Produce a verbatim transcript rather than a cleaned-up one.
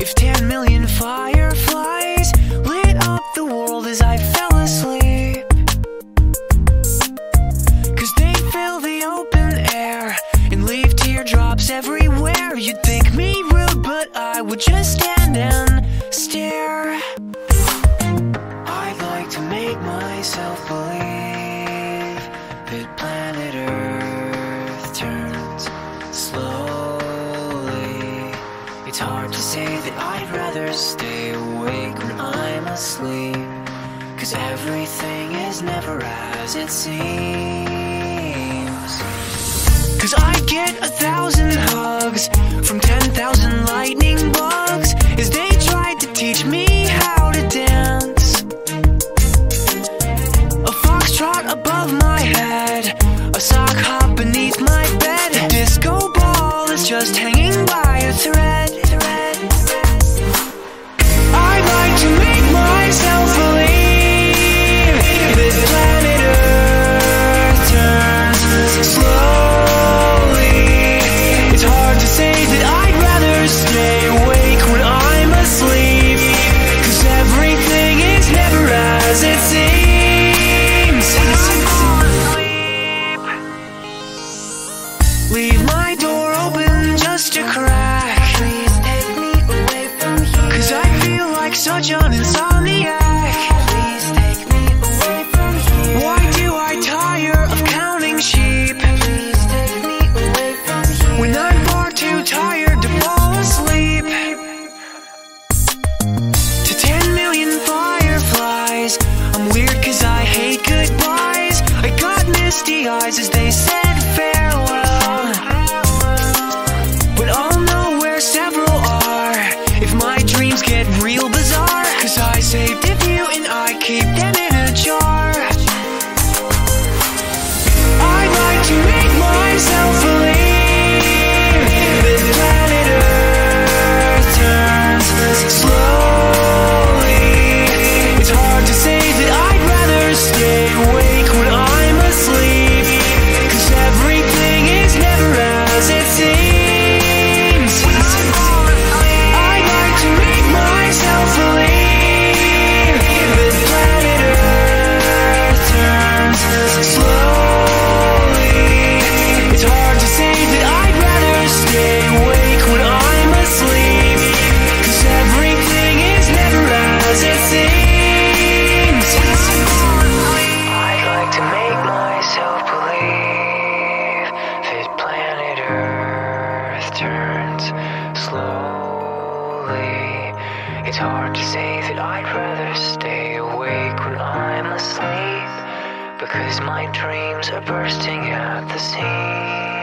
If ten million fireflies lit up the world as I fell asleep, 'cause they fill the open air and leave teardrops everywhere, you'd think me rude, but I would just stand and stare. I'd like to make myself believe that planet Earth turns slowly. It's hard to say that I'd rather stay awake when I'm asleep, 'cause everything is never as it seems. 'Cause I get a thousand hugs from ten thousand lightning bugs as they tried to teach me how to dance. A foxtrot above my head, a sock hop beneath my bed, a disco ball is just hanging by a thread. I'd like to make myself believe that planet Earth turns slowly. It's hard to say that I'd rather stay awake when I'm asleep, 'cause everything is never as it seems. Leave my door open just a crack, please take me away from here, 'cause I feel like such an insomniac. Please take me away from here. Why do I tire of counting sheep? Please take me away from here, when I'm far too tired to fall asleep. To ten million fireflies, I'm weird 'cause I hate goodbyes. I got misty eyes as they said farewell, but I'll know where several are if my dreams get real bizarre, 'cause I saved a few and I keep them in a jar. I'd like to make myself believe that planet Earth turns slowly. It's hard to say that I'd rather stay awake when I'm asleep, 'cause everything is never as it seems. I'd like to make myself believe that planet Earth turns slowly. It's hard to say that I'd rather stay awake when I'm asleep, 'cause everything is never as it seems. I'd like to make myself believe that planet Earth turns slowly. It's hard to say that I'd rather stay awake when I'm asleep, because my dreams are bursting at the seams.